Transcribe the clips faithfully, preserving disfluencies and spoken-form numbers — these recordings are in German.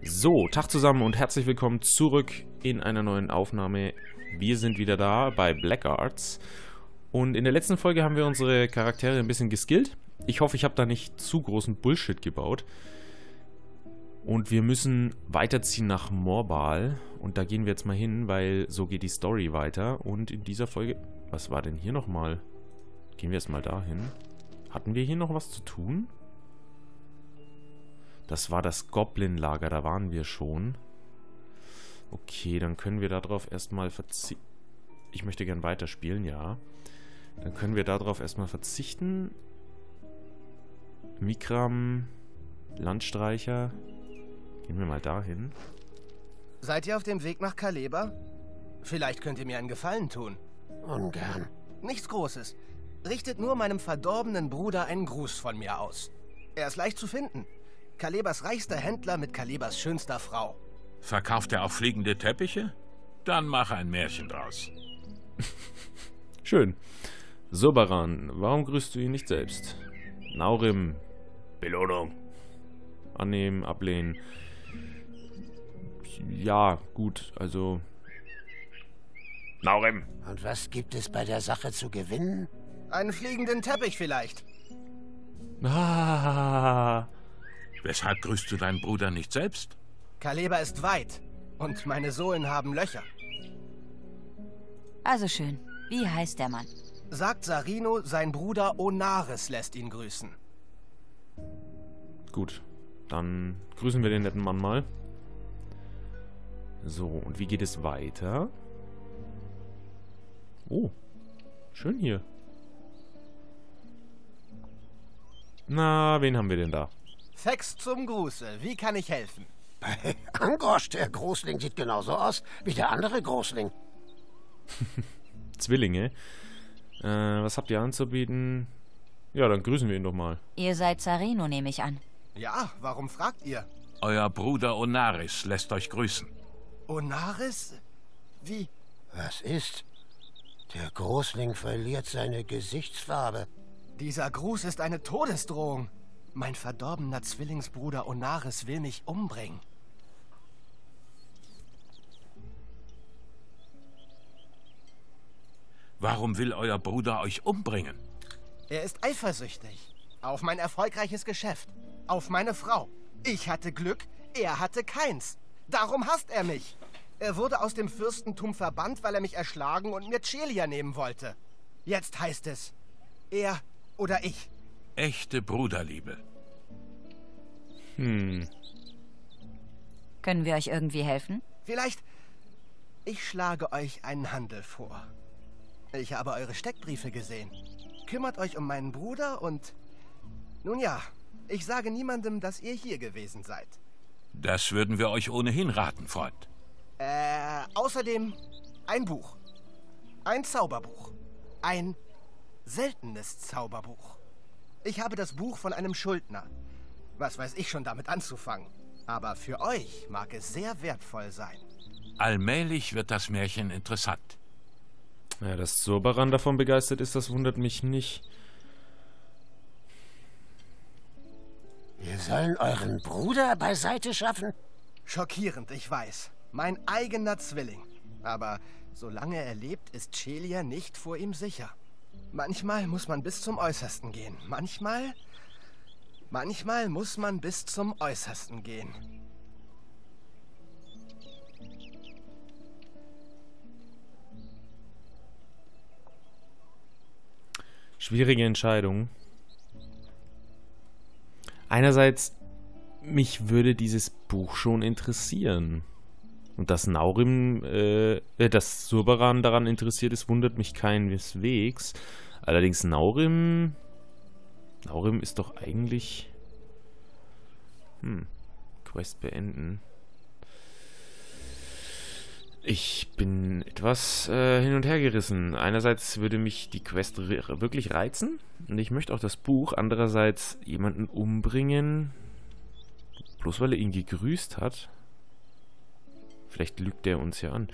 So, Tag zusammen und herzlich willkommen zurück in einer neuen Aufnahme. Wir sind wieder da bei Blackguards. Und in der letzten Folge haben wir unsere Charaktere ein bisschen geskillt. Ich hoffe, ich habe da nicht zu großen Bullshit gebaut. Und wir müssen weiterziehen nach Morbal. Und da gehen wir jetzt mal hin, weil so geht die Story weiter. Und in dieser Folge... Was war denn hier nochmal? Gehen wir jetzt mal dahin. Hatten wir hier noch was zu tun? Das war das Goblin-Lager, da waren wir schon. Okay, dann können wir darauf erstmal verzichten. Ich möchte gern weiterspielen, ja. Dann können wir darauf erstmal verzichten. Mikram, Landstreicher. Gehen wir mal dahin. Seid ihr auf dem Weg nach Kaleba? Vielleicht könnt ihr mir einen Gefallen tun. Ungern. Nichts Großes. Richtet nur meinem verdorbenen Bruder einen Gruß von mir aus. Er ist leicht zu finden. Kalebas reichster Händler mit Kalebas schönster Frau. Verkauft er auch fliegende Teppiche? Dann mach ein Märchen draus. Schön. Sobaran, warum grüßt du ihn nicht selbst? Naurim. Belohnung. Annehmen, ablehnen. Ja, gut, also... Naurim. Und was gibt es bei der Sache zu gewinnen? Einen fliegenden Teppich vielleicht. Ah. Weshalb grüßt du deinen Bruder nicht selbst? Kaleba ist weit und meine Sohlen haben Löcher. Also schön. Wie heißt der Mann? Sagt Sarino, sein Bruder Onaris lässt ihn grüßen. Gut, dann grüßen wir den netten Mann mal. So, und wie geht es weiter? Oh, schön hier. Na, wen haben wir denn da? Fex zum Gruße. Wie kann ich helfen? Bei Angosch, der Großling sieht genauso aus wie der andere Großling. Zwillinge. Äh, was habt ihr anzubieten? Ja, dann grüßen wir ihn doch mal. Ihr seid Sarino, nehme ich an. Ja, warum fragt ihr? Euer Bruder Onaris lässt euch grüßen. Onaris? Wie? Was ist? Der Großling verliert seine Gesichtsfarbe. Dieser Gruß ist eine Todesdrohung. Mein verdorbener Zwillingsbruder Onaris will mich umbringen. Warum will euer Bruder euch umbringen? Er ist eifersüchtig. Auf mein erfolgreiches Geschäft. Auf meine Frau. Ich hatte Glück, er hatte keins. Darum hasst er mich. Er wurde aus dem Fürstentum verbannt, weil er mich erschlagen und mir Celia nehmen wollte. Jetzt heißt es, er oder ich. Echte Bruderliebe. Hm. Können wir euch irgendwie helfen? Vielleicht, ich schlage euch einen Handel vor. Ich habe eure Steckbriefe gesehen. Kümmert euch um meinen Bruder und... Nun ja, ich sage niemandem, dass ihr hier gewesen seid. Das würden wir euch ohnehin raten, Freund. Äh, außerdem ein Buch. Ein Zauberbuch. Ein seltenes Zauberbuch. Ich habe das Buch von einem Schuldner. Was weiß ich schon damit anzufangen? Aber für euch mag es sehr wertvoll sein. Allmählich wird das Märchen interessant. Ja, dass Sobaran davon begeistert ist, das wundert mich nicht. Wir sollen euren Bruder beiseite schaffen? Schockierend, ich weiß. Mein eigener Zwilling. Aber solange er lebt, ist Celia nicht vor ihm sicher. Manchmal muss man bis zum Äußersten gehen. Manchmal... Manchmal muss man bis zum Äußersten gehen. Schwierige Entscheidung. Einerseits, mich würde dieses Buch schon interessieren. Und dass Naurim, äh, dass Sobaran daran interessiert ist, wundert mich keineswegs. Allerdings Naurim... Naurim ist doch eigentlich... Hm. Quest beenden. Ich bin etwas äh, hin und her gerissen. Einerseits würde mich die Quest wirklich reizen. Und ich möchte auch das Buch. Andererseits jemanden umbringen. Bloß weil er ihn gegrüßt hat. Vielleicht lügt er uns ja an.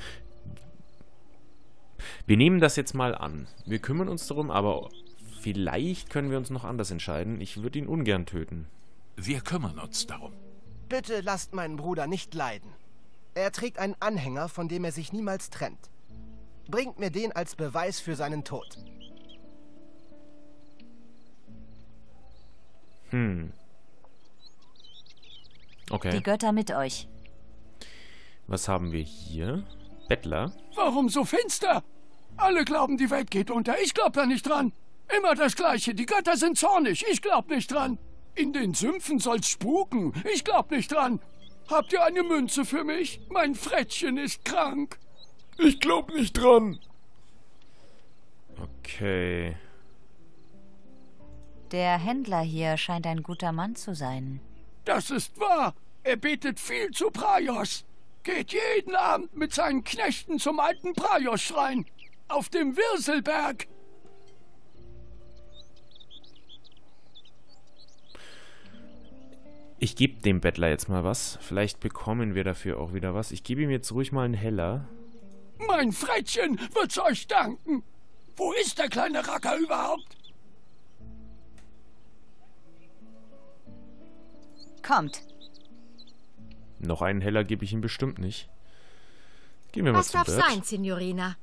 Wir nehmen das jetzt mal an. Wir kümmern uns darum, aber vielleicht können wir uns noch anders entscheiden. Ich würde ihn ungern töten. Wir kümmern uns darum. Bitte lasst meinen Bruder nicht leiden. Er trägt einen Anhänger, von dem er sich niemals trennt. Bringt mir den als Beweis für seinen Tod. Hm. Okay. Die Götter mit euch. Was haben wir hier? Bettler? Warum so finster? Alle glauben, die Welt geht unter. Ich glaub da nicht dran. Immer das Gleiche. Die Götter sind zornig. Ich glaub nicht dran. In den Sümpfen soll's spuken. Ich glaub nicht dran. Habt ihr eine Münze für mich? Mein Frettchen ist krank. Ich glaub nicht dran. Okay. Der Händler hier scheint ein guter Mann zu sein. Das ist wahr. Er betet viel zu Praios. Geht jeden Abend mit seinen Knechten zum alten Praios-Schrein. Auf dem Wirselberg. Ich gebe dem Bettler jetzt mal was. Vielleicht bekommen wir dafür auch wieder was. Ich gebe ihm jetzt ruhig mal einen Heller. Mein Frettchen wird's euch danken. Wo ist der kleine Racker überhaupt? Kommt. Noch einen Heller gebe ich ihm bestimmt nicht. Gehen wir mal Was zu darf Bett. sein, Signorina?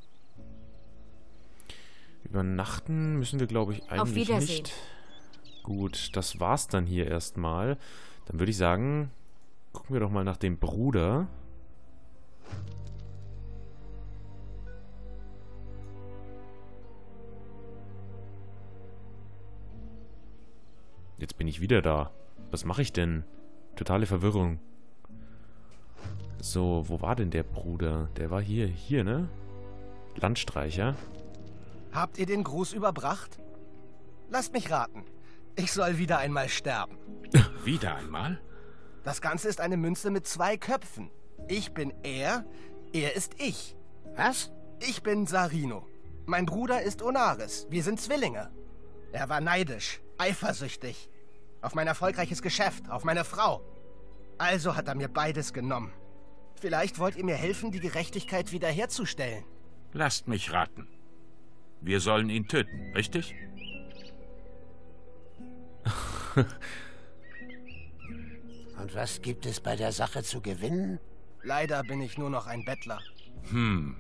Übernachten müssen wir, glaube ich, eigentlich Auf Wiedersehen. nicht. Gut, das war's dann hier erstmal. Dann würde ich sagen, gucken wir doch mal nach dem Bruder. Jetzt bin ich wieder da. Was mache ich denn? Totale Verwirrung. So, wo war denn der Bruder? Der war hier, hier, ne? Landstreicher. Habt ihr den Gruß überbracht? Lasst mich raten. Ich soll wieder einmal sterben. Wieder einmal? Das Ganze ist eine Münze mit zwei Köpfen. Ich bin er, er ist ich. Was? Ich bin Sarino. Mein Bruder ist Onaris. Wir sind Zwillinge. Er war neidisch, eifersüchtig. Auf mein erfolgreiches Geschäft, auf meine Frau. Also hat er mir beides genommen. Vielleicht wollt ihr mir helfen, die Gerechtigkeit wiederherzustellen. Lasst mich raten. Wir sollen ihn töten, richtig? Und was gibt es bei der Sache zu gewinnen? Leider bin ich nur noch ein Bettler. Hm.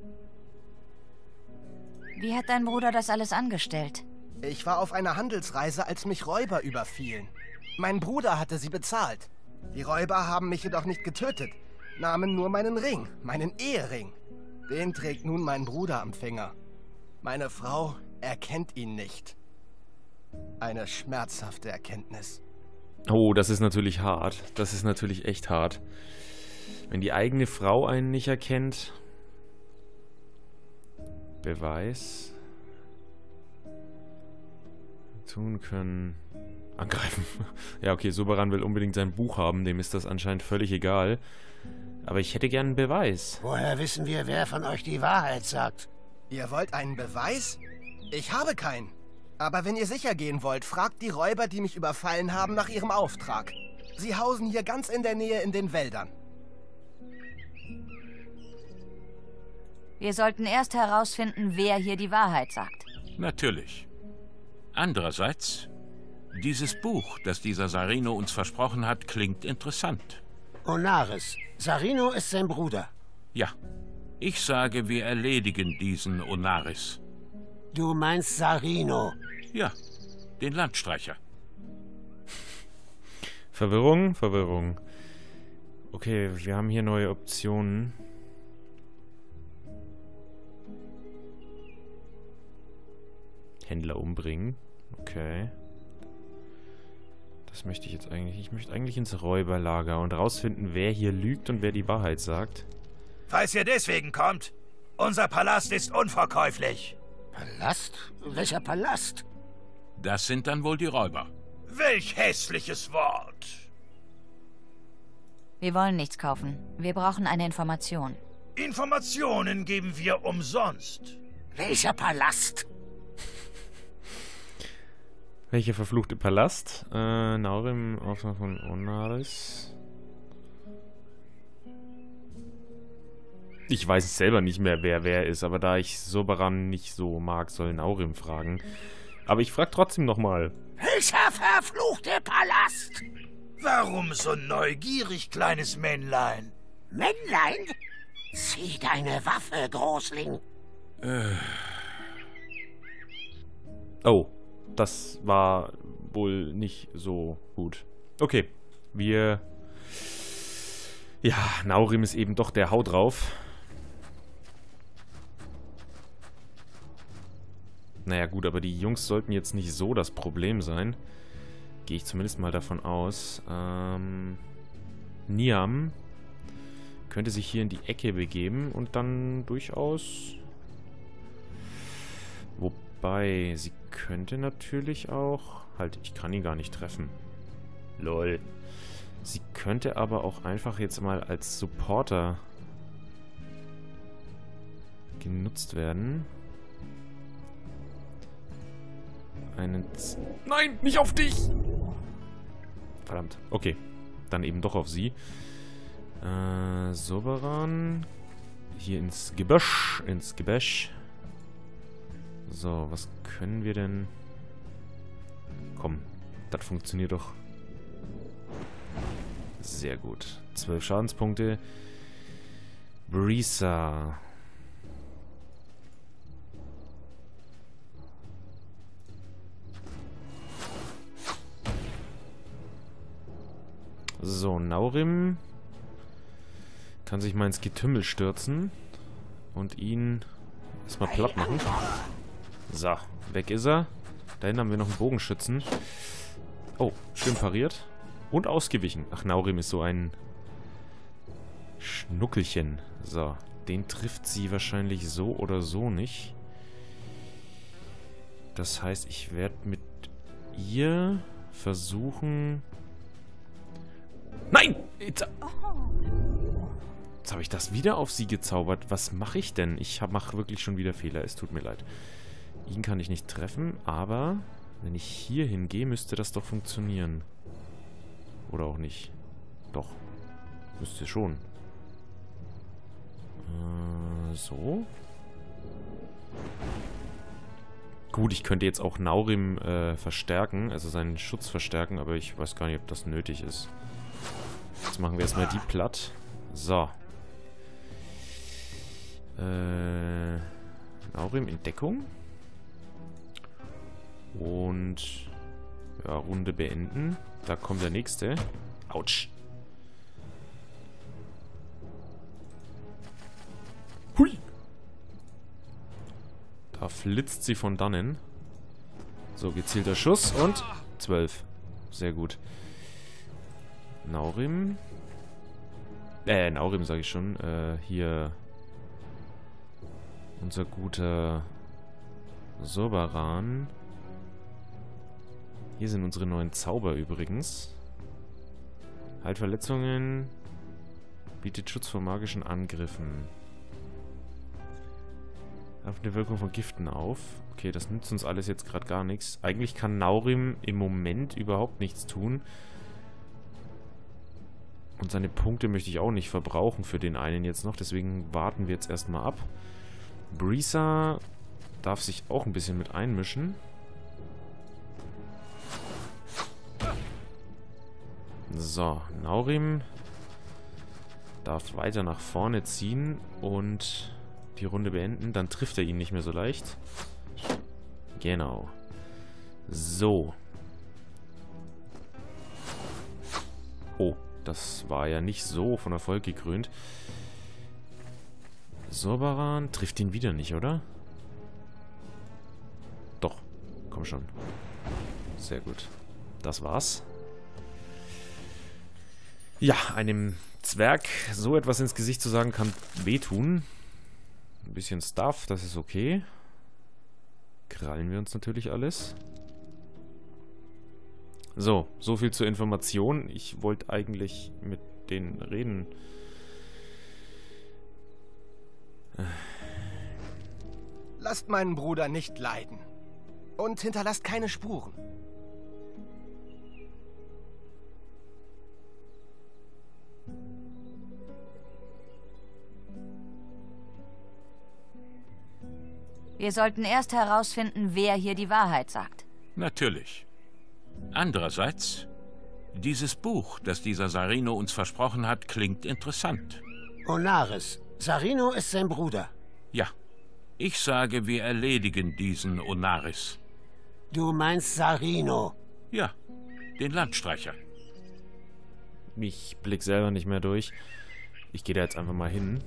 Wie hat dein Bruder das alles angestellt? Ich war auf einer Handelsreise, als mich Räuber überfielen. Mein Bruder hatte sie bezahlt. Die Räuber haben mich jedoch nicht getötet, nahmen nur meinen Ring, meinen Ehering. Den trägt nun mein Bruder am Finger. Meine Frau erkennt ihn nicht. Eine schmerzhafte Erkenntnis. Oh, das ist natürlich hart. Das ist natürlich echt hart. Wenn die eigene Frau einen nicht erkennt. Beweis. Tun können. Angreifen. Ja, okay, Soberan will unbedingt sein Buch haben. Dem ist das anscheinend völlig egal. Aber ich hätte gern einen Beweis. Woher wissen wir, wer von euch die Wahrheit sagt? Ihr wollt einen Beweis? Ich habe keinen. Aber wenn ihr sicher gehen wollt, fragt die Räuber, die mich überfallen haben, nach ihrem Auftrag. Sie hausen hier ganz in der Nähe in den Wäldern. Wir sollten erst herausfinden, wer hier die Wahrheit sagt. Natürlich. Andererseits, dieses Buch, das dieser Sarino uns versprochen hat, klingt interessant. Onaris. Sarino ist sein Bruder. Ja, ich sage, wir erledigen diesen Onaris. Du meinst Sarino. Ja, den Landstreicher. Verwirrung, Verwirrung. Okay, wir haben hier neue Optionen. Händler umbringen. Okay. Das möchte ich jetzt eigentlich. Ich möchte eigentlich ins Räuberlager und rausfinden, wer hier lügt und wer die Wahrheit sagt. Falls ihr deswegen kommt, unser Palast ist unverkäuflich. Palast? Welcher Palast? Das sind dann wohl die Räuber. Welch hässliches Wort. Wir wollen nichts kaufen. Wir brauchen eine Information. Informationen geben wir umsonst. Welcher Palast? Welcher verfluchte Palast? Äh, Naurim, Auftrag von Onaris. Ich weiß es selber nicht mehr, wer wer ist, aber da ich Soberan nicht so mag, soll Naurim fragen. Aber ich frage trotzdem nochmal. Welcher verfluchte Palast? Warum so neugierig, kleines Männlein? Männlein? Zieh deine Waffe, Großling. Äh. Oh, das war wohl nicht so gut. Okay, wir... Ja, Naurim ist eben doch der Hau drauf. Naja gut, aber die Jungs sollten jetzt nicht so das Problem sein. Gehe ich zumindest mal davon aus. Ähm, Niam könnte sich hier in die Ecke begeben und dann durchaus... Wobei, sie könnte natürlich auch... Halt, ich kann ihn gar nicht treffen. Lol. Sie könnte aber auch einfach jetzt mal als Supporter genutzt werden. Einen... Z Nein, nicht auf dich! Verdammt. Okay. Dann eben doch auf sie. Äh, Soberan. Hier ins Gebösch. Ins Gebäsch. So, was können wir denn... Komm, das funktioniert doch. Sehr gut. Zwölf Schadenspunkte. Brisa. So, Naurim kann sich mal ins Getümmel stürzen und ihn erstmal platt machen. So, weg ist er. Da hinten haben wir noch einen Bogenschützen. Oh, schön pariert. Und ausgewichen. Ach, Naurim ist so ein Schnuckelchen. So, den trifft sie wahrscheinlich so oder so nicht. Das heißt, ich werde mit ihr versuchen... Nein! Jetzt, jetzt habe ich das wieder auf sie gezaubert. Was mache ich denn? Ich mache wirklich schon wieder Fehler. Es tut mir leid. Ihn kann ich nicht treffen, aber wenn ich hier hingehe, müsste das doch funktionieren. Oder auch nicht. Doch. Müsste schon. Äh, so. Gut, ich könnte jetzt auch Naurim äh, verstärken, also seinen Schutz verstärken, aber ich weiß gar nicht, ob das nötig ist. Jetzt machen wir erstmal die platt. So. Äh, Naurim in Deckung. Und ja, Runde beenden. Da kommt der nächste. Autsch. Hui. Da flitzt sie von dannen. So, gezielter Schuss und zwölf. Sehr gut. Naurim. Äh, Naurim sage ich schon. Äh, hier unser guter Soberan. Hier sind unsere neuen Zauber übrigens. Halt Verletzungen. Bietet Schutz vor magischen Angriffen. Auf eine Wirkung von Giften auf. Okay, das nützt uns alles jetzt gerade gar nichts. Eigentlich kann Naurim im Moment überhaupt nichts tun. Und seine Punkte möchte ich auch nicht verbrauchen für den einen jetzt noch. Deswegen warten wir jetzt erstmal ab. Brisa darf sich auch ein bisschen mit einmischen. So, Naurim darf weiter nach vorne ziehen und die Runde beenden. Dann trifft er ihn nicht mehr so leicht. Genau. So. Oh, das war ja nicht so von Erfolg gekrönt. Soberan trifft ihn wieder nicht, oder? Doch, komm schon. Sehr gut. Das war's. Ja, einem Zwerg so etwas ins Gesicht zu sagen, kann wehtun. Ein bisschen Stuff, das ist okay. Krallen wir uns natürlich alles. So, so viel zur Information. Ich wollte eigentlich mit denen reden. Lasst meinen Bruder nicht leiden. Und hinterlasst keine Spuren. Wir sollten erst herausfinden, wer hier die Wahrheit sagt. Natürlich. Andererseits, Dieses Buch, das dieser Sarino uns versprochen hat, klingt interessant. Onaris. Sarino ist sein Bruder. Ja. Ich sage, wir erledigen diesen Onaris. Du meinst Sarino? Ja, den Landstreicher. Ich blick selber nicht mehr durch. Ich gehe da jetzt einfach mal hin.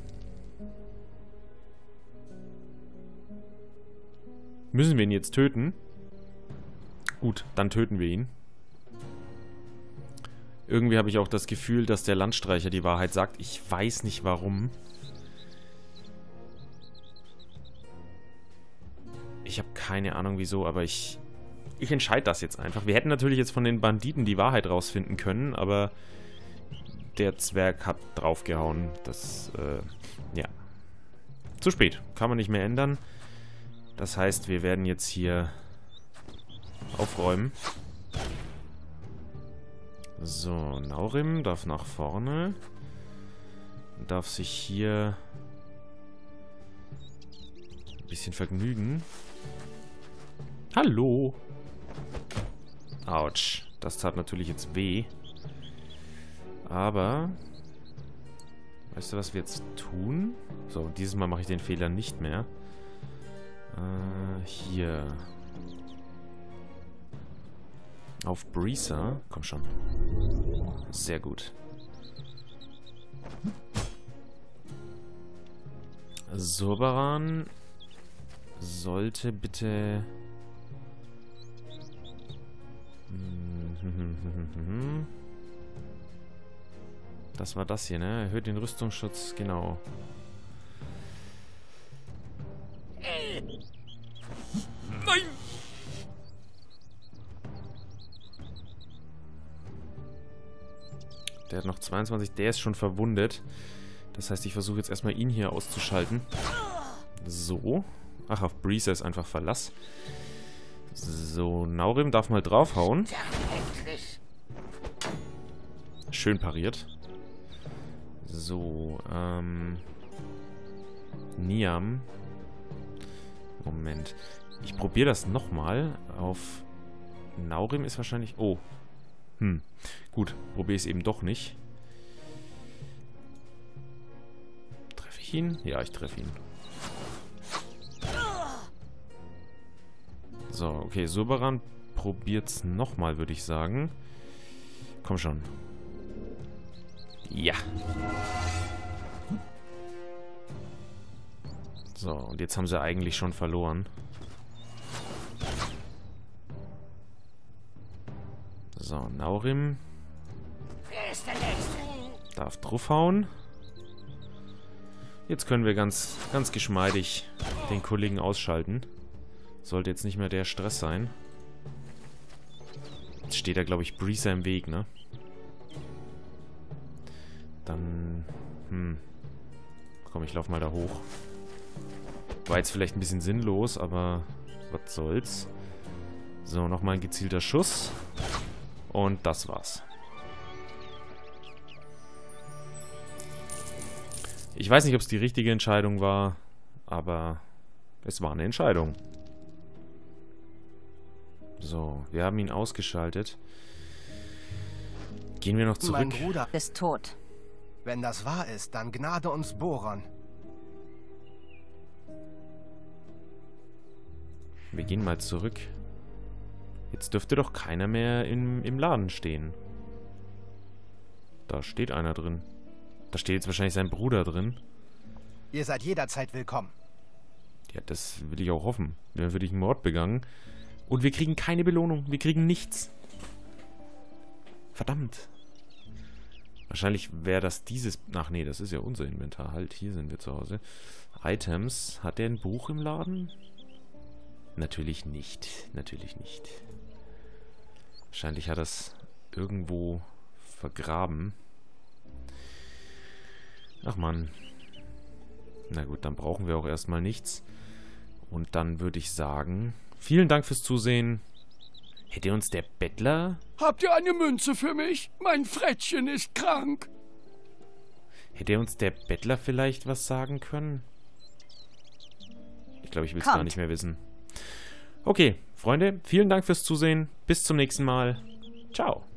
Müssen wir ihn jetzt töten? Gut, dann töten wir ihn. Irgendwie habe ich auch das Gefühl, dass der Landstreicher die Wahrheit sagt. Ich weiß nicht warum. Ich habe keine Ahnung wieso, aber ich... Ich entscheide das jetzt einfach. Wir hätten natürlich jetzt von den Banditen die Wahrheit rausfinden können, aber... Der Zwerg hat draufgehauen. Das, äh, ja. Zu spät. Kann man nicht mehr ändern. Das heißt, wir werden jetzt hier aufräumen. So, Naurim darf nach vorne. Darf sich hier ein bisschen vergnügen. Hallo! Autsch. Das tat natürlich jetzt weh. Aber, weißt du, was wir jetzt tun? So, dieses Mal mache ich den Fehler nicht mehr. Äh, hier. Auf Breezer. Komm schon. Sehr gut. Soberan sollte bitte... Das war das hier, ne? Erhöht den Rüstungsschutz, genau. Nein! Der hat noch zweiundzwanzig, der ist schon verwundet. Das heißt, ich versuche jetzt erstmal ihn hier auszuschalten. So. Ach, auf Breezer ist einfach Verlass. So, Naurim darf mal draufhauen. Schön pariert. So, ähm... Niam. Moment. Ich probiere das nochmal. Auf Naurim ist wahrscheinlich... Oh. Hm. Gut, probiere ich es eben doch nicht. Treffe ich ihn? Ja, ich treffe ihn. So, okay. Soberan probiert es nochmal, würde ich sagen. Komm schon. Ja. So, und jetzt haben sie eigentlich schon verloren. So, Naurim darf draufhauen. Jetzt können wir ganz, ganz geschmeidig den Kollegen ausschalten. Sollte jetzt nicht mehr der Stress sein. Jetzt steht da, glaube ich, Breezer im Weg, ne? Dann, hm. Komm, ich lauf mal da hoch. War jetzt vielleicht ein bisschen sinnlos, aber was soll's. So, nochmal ein gezielter Schuss. Und das war's. Ich weiß nicht, ob es die richtige Entscheidung war, aber es war eine Entscheidung. So, wir haben ihn ausgeschaltet. Gehen wir noch zurück. Mein Bruder Ist tot. Wenn das wahr ist, dann gnade uns Boron. Wir gehen mal zurück. Jetzt dürfte doch keiner mehr im, im Laden stehen. Da steht einer drin. Da steht jetzt wahrscheinlich sein Bruder drin. Ihr seid jederzeit willkommen. Ja, das will ich auch hoffen. Dann würde ich einen Mord begangen. Und wir kriegen keine Belohnung. Wir kriegen nichts. Verdammt. Wahrscheinlich wäre das dieses... Ach nee, das ist ja unser Inventar. Halt, hier sind wir zu Hause. Items. Hat der ein Buch im Laden? Natürlich nicht. Natürlich nicht. Wahrscheinlich hat er es irgendwo vergraben. Ach Mann. Na gut, dann brauchen wir auch erstmal nichts. Und dann würde ich sagen... Vielen Dank fürs Zusehen. Hätte uns der Bettler... Habt ihr eine Münze für mich? Mein Frettchen ist krank. Hätte uns der Bettler vielleicht was sagen können? Ich glaube, ich will es Kommt. gar nicht mehr wissen. Okay, Freunde, vielen Dank fürs Zusehen. Bis zum nächsten Mal. Ciao.